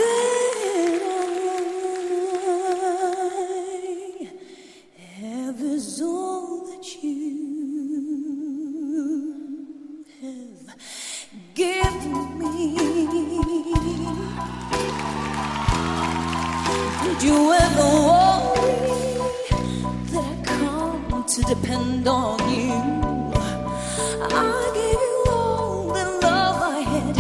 that I have is all that you have given me. Did you ever worry that I come to depend on you? I gave you all the love I had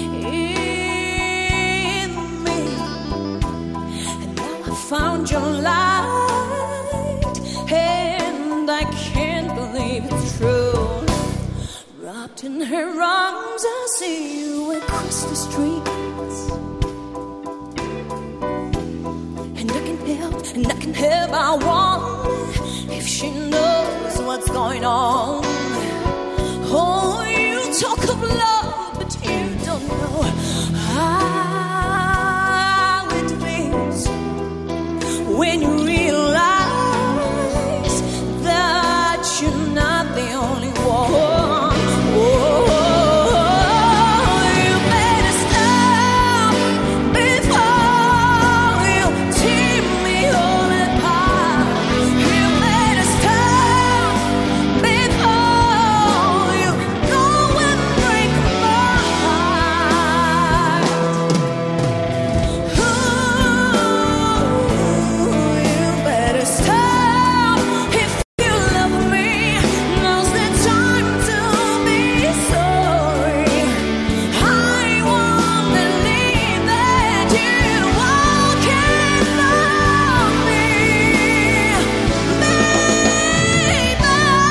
in me, and now I found your light, and I can't believe it's true. Wrapped in her arms, I see you across the streets, and I can help, I wonder if she knows what's going on. Oh, you talk of love, but you don't know how it feels when you realize that you're not the only one. Oh, you better stop before you tear me all apart. You better stop before you go and break my heart. Ooh, you better stop if you love me. Now's the time to be sorry. I won't believe that you walk in on me, baby.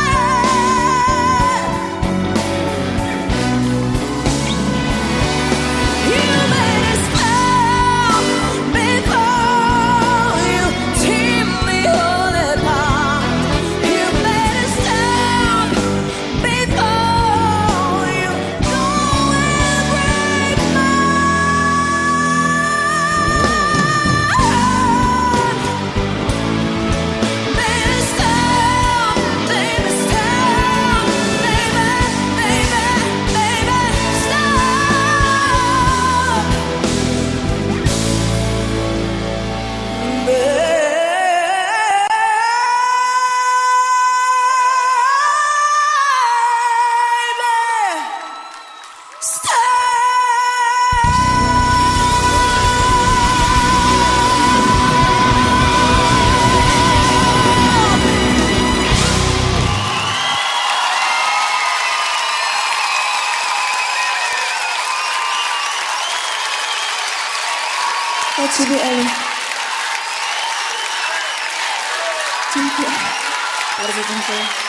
You better stop before you tear me all apart. You better stop before you go and break my heart. Baby, stop, baby, stop, baby, baby, baby, stop. Baby. Tack så mycket, Elin. Dziękuję. Bardzo dziękuję.